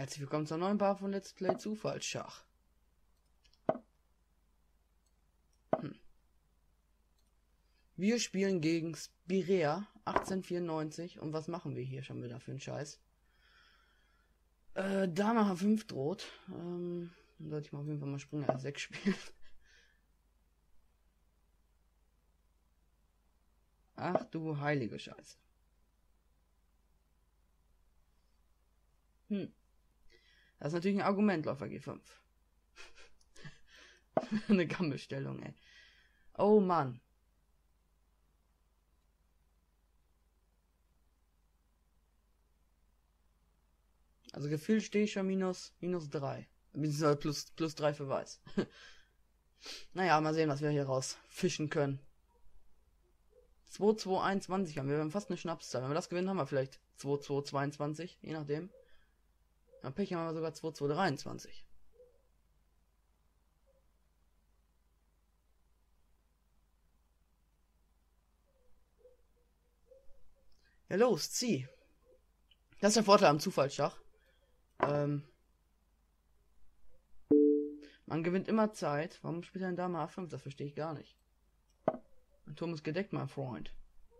Herzlich willkommen zur neuen Part von Let's Play Zufallsschach. Wir spielen gegen Spirea 1894 und was machen wir hier schon wieder für einen Scheiß? Dame H5 droht. Sollte ich mal auf jeden Fall mal Springer R6 spielen. Ach du heilige Scheiße. Das ist natürlich ein Argument, Läufer G5. Eine Gammelstellung, ey. Oh Mann. Also gefühlt stehe ich schon minus 3. Beziehungsweise plus 3 für Weiß. Naja, mal sehen, was wir hier raus fischen können. 2-2-21 haben wir. Wir haben fast eine Schnapszahl. Wenn wir das gewinnen, haben wir vielleicht 2-2-22, je nachdem. Dann Pech haben wir sogar 2-2-23. Ja los, zieh. Das ist der Vorteil am Zufallsschach. Man gewinnt immer Zeit. Warum spielt ein Dame A5? Das verstehe ich gar nicht. Mein Turm ist gedeckt, mein Freund.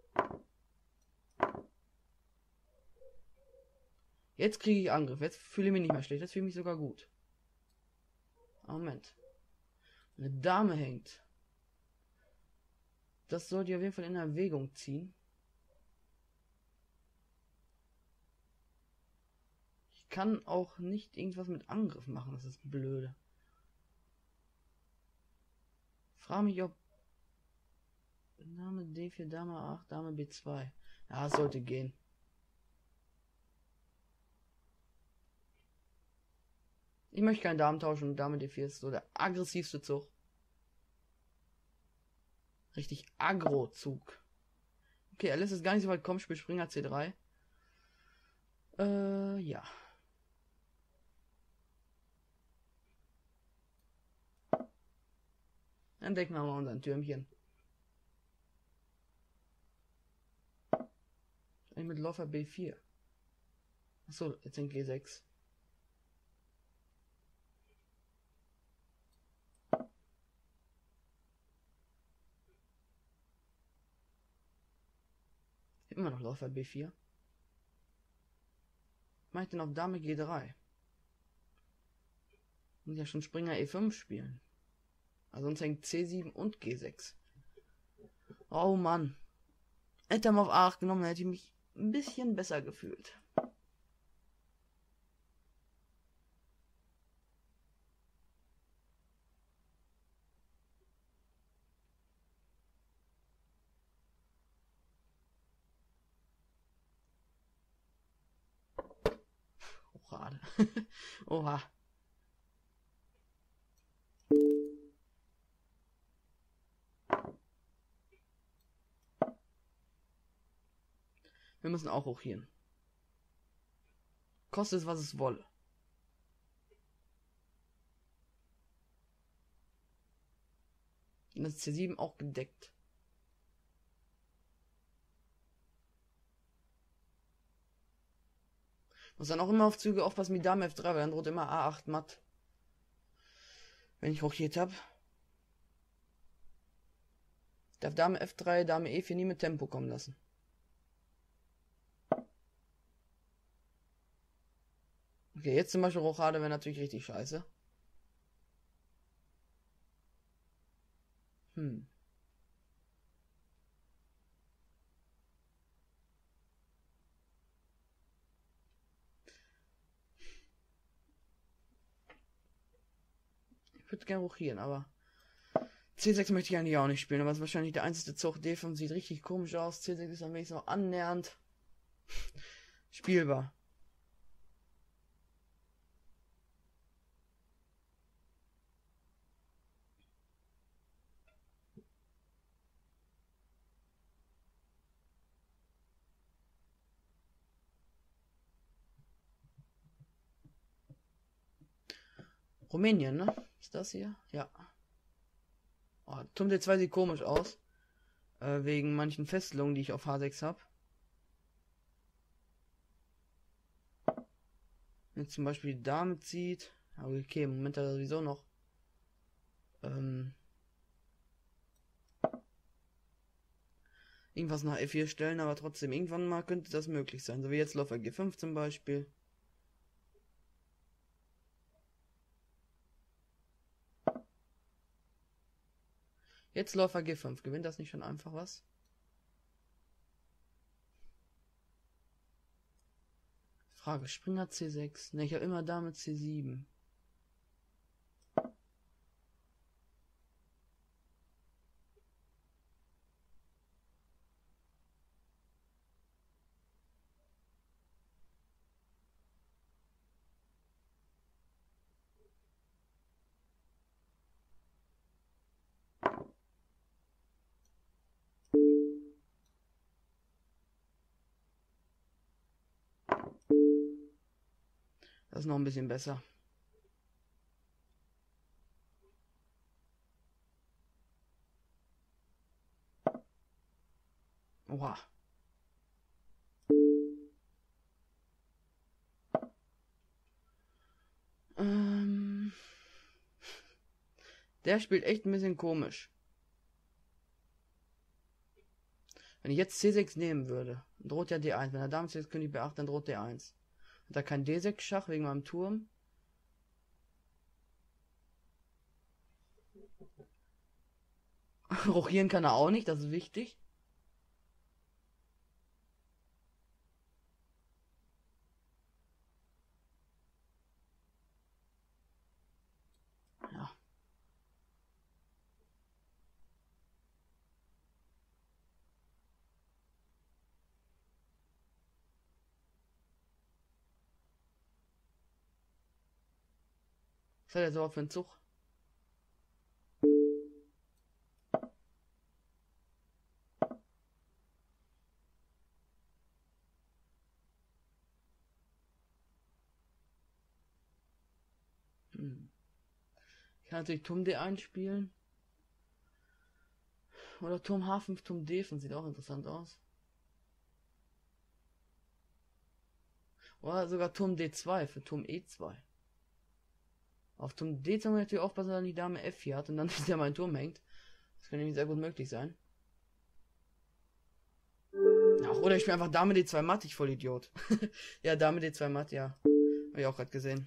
Jetzt kriege ich Angriff. Jetzt fühle ich mich nicht mehr schlecht. Jetzt fühle ich mich sogar gut. Moment. Eine Dame hängt. Das sollte ich auf jeden Fall in Erwägung ziehen. Ich kann auch nicht irgendwas mit Angriff machen. Das ist blöde. Frage mich, ob Dame D4, Dame A8, Dame B2. Ja, es sollte gehen. Ich möchte keinen Damen tauschen und Dame D4 ist so der aggressivste Zug. Richtig Agro-Zug. Okay, er lässt es gar nicht so weit kommen, spielt Springer C3. Ja. Dann decken wir mal unser Türmchen. Mit Läufer B4. Achso, jetzt in G6. Immer noch Läufer B4. Mache ich denn auf Dame G3? Muss ja schon Springer E5 spielen. Also sonst hängt C7 und G6. Oh Mann. Hätte er mal auf A8 genommen, dann hätte ich mich ein bisschen besser gefühlt. Rochade. Oha. Wir müssen auch hochhieren. Kostet es, was es wolle. Und das ist C7 auch gedeckt. Muss dann auch immer auf Züge aufpassen mit Dame F3, weil dann droht immer A8 matt. Wenn ich hochhiert habe. Darf Dame F3, Dame E4 nie mit Tempo kommen lassen. Okay, jetzt zum Beispiel Rochade wäre natürlich richtig scheiße. Ich würde gerne rochieren, aber C6 möchte ich eigentlich auch nicht spielen, aber es ist wahrscheinlich der einzige Zug. D5 sieht richtig komisch aus. C6 ist dann wenigstens noch annähernd spielbar. Rumänien, ne? Ist das hier? Ja. Oh, Turm D2 sieht komisch aus. Wegen manchen Fesselungen, die ich auf H6 habe. Wenn zum Beispiel die Dame zieht. Aber okay, im Moment hat er sowieso noch. Irgendwas nach F4 stellen, aber trotzdem, irgendwann mal könnte das möglich sein. So wie jetzt Läufer G5 zum Beispiel. Jetzt Läufer G5. Gewinnt das nicht schon einfach was? Frage, Springer C6. Ne, ich habe immer Dame C7. Das ist noch ein bisschen besser. Oha. Der spielt echt ein bisschen komisch. Wenn ich jetzt C6 nehmen würde, droht ja D1. Wenn er Dame C6 König B8, dann droht D1. Hat er kein D6 Schach wegen meinem Turm. Rochieren kann er auch nicht, das ist wichtig. Ja. Was hat er jetzt überhaupt für einen Zug? Ich kann natürlich Turm D1 spielen. Oder Turm H5, Turm D5, sieht auch interessant aus. Oder sogar Turm D2 für Turm E2. Auf Turm D2 muss ich natürlich aufpassen, dass er die Dame F4 hat und dann nicht mein Turm hängt. Das könnte nämlich sehr gut möglich sein. Ach, oder ich spiele einfach Dame D2 matt, ich voll Idiot. Ja, Dame D2 matt, ja. Hab ich auch gerade gesehen.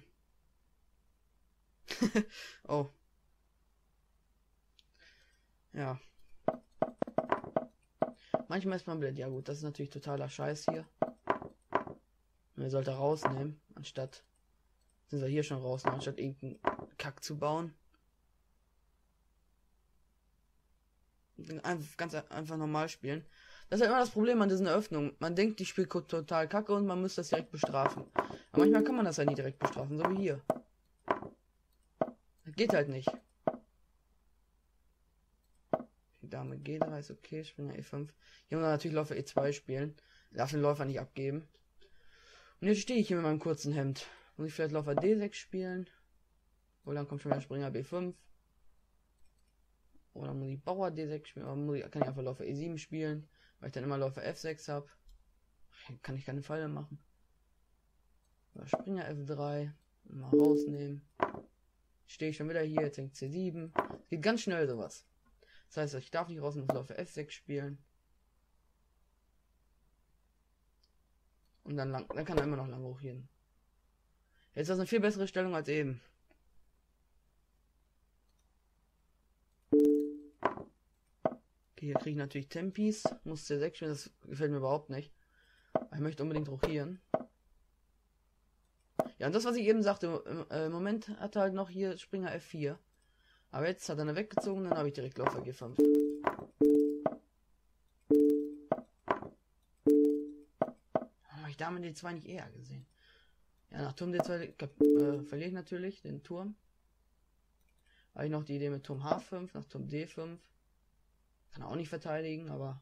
Oh. Ja. Manchmal ist man blind. Ja gut, das ist natürlich totaler Scheiß hier. Man sollte rausnehmen, anstatt... Sind wir hier schon rausnehmen, anstatt irgendeinen Kack zu bauen. Ganz einfach normal spielen. Das ist ja immer das Problem an diesen Eröffnungen. Man denkt, die spielt total kacke und man muss das direkt bestrafen. Aber manchmal kann man das ja nie direkt bestrafen, so wie hier. Das geht halt nicht. Dame G3 ist okay, Springer E5. Hier muss man natürlich Läufer E2 spielen. Darf den Läufer nicht abgeben. Und jetzt stehe ich hier mit meinem kurzen Hemd. Muss ich vielleicht Läufer D6 spielen? Oder dann kommt schon wieder Springer B5. Oder muss ich Bauer D6 spielen? Oder kann ich einfach Läufer E7 spielen? Weil ich dann immer Läufer F6 habe. Kann ich keine Falle machen. Oder Springer F3. Mal rausnehmen. Stehe ich schon wieder hier, jetzt hängt C7. Es geht ganz schnell sowas. Das heißt, ich darf nicht raus und muss Läufer F6 spielen. Und dann kann er immer noch lang hochgehen. Jetzt ist das eine viel bessere Stellung als eben. Okay, hier kriege ich natürlich Tempis. Muss C6 spielen, das gefällt mir überhaupt nicht. Ich möchte unbedingt rochieren. Ja, und das, was ich eben sagte, im Moment hat er halt noch hier Springer F4. Aber jetzt hat er eine weggezogen, dann habe ich direkt Läufer G5. Habe ich Dame D2 nicht eher gesehen? Ja, nach Turm D2 verliere ich natürlich den Turm. Habe ich noch die Idee mit Turm H5, nach Turm D5. Kann er auch nicht verteidigen, aber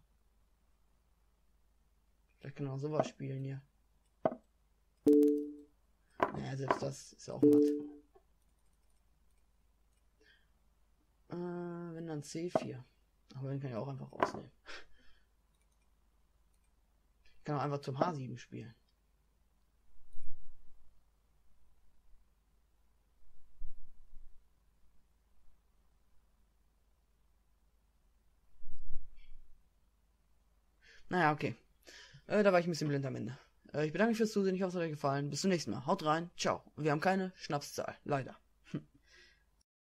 vielleicht kann er auch sowas spielen hier. Naja, selbst das ist auch matt. Wenn dann C4. Aber den kann ich auch einfach rausnehmen. Ich kann auch einfach zum H7 spielen. Naja, okay. Da war ich ein bisschen blind am Ende. Ich bedanke mich fürs Zusehen. Ich hoffe, es hat euch gefallen. Bis zum nächsten Mal. Haut rein. Ciao. Wir haben keine Schnapszahl. Leider.